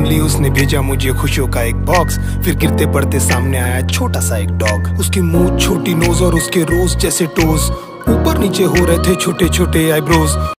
Only उसने भेजा मुझे खुशियों का एक बॉक्स। फिर गिरते पड़ते सामने आया छोटा सा एक डॉग। उसकी मुंह, छोटी नोज और उसके रोज जैसे टोज, ऊपर नीचे हो रहे थे छोटे छोटे आईब्रोज।